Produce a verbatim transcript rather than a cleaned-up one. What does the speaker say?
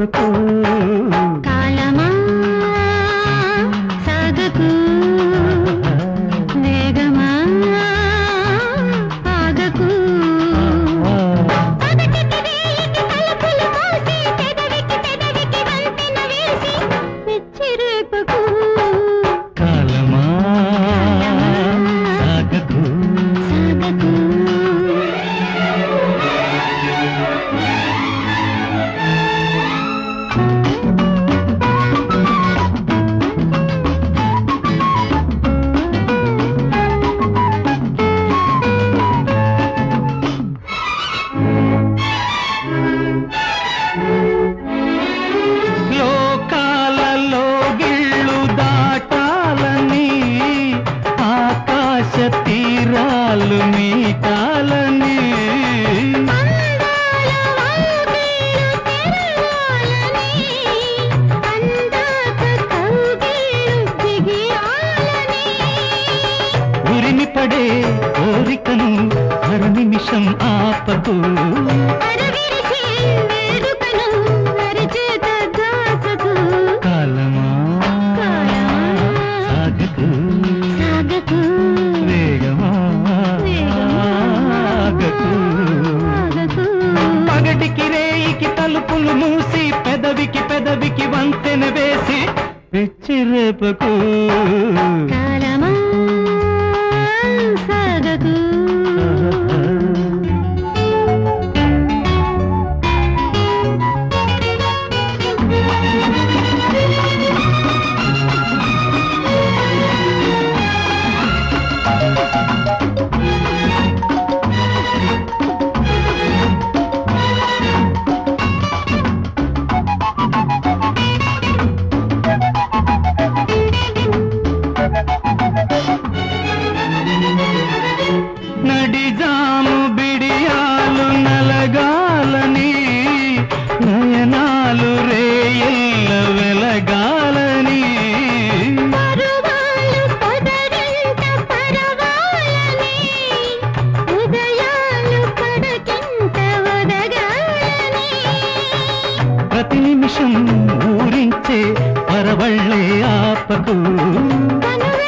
చెరుపుకు కాలమా సాగకు వేగమా ఆగకు పగటికి రేయికి తలుపులు మూసి పెదవికి పెదవికి వంతెన వేసి పిచ్చిరేపకు కాలమా సాగకు సాగకు లోకాలలో గిళ్ళు దాటాలని ఆకాశ తీరాలు మీటాలని అందాల వాకిళ్ళు తెరవాలని అందాక కౌగిళ్ళు బిగియాలని ఉరిమి పడే కోరికను అర నిమిషం ఆపకు అరవిరిసే వేడుకను అరిచేత దాసకు కాలమా సాగకు సాగకు వేగమా ఆగకు. ఆగకు పగటికి రేయికి తలుపులు మూసి పెదవికి పెదవికి వంతెన వేసి పిచ్చిరేపకు కాలమా సాగకు నడిజాము బిడియాలు నలగాలని నయనాలు రేయల్ల వెలగాలని పరువాలు పొదరింట పరవాలని ఉదయాలు పడకింత ఒదగాలని ప్రతి నిమిషం ఊరించే పరవళ్ళే ఆపకు కనుల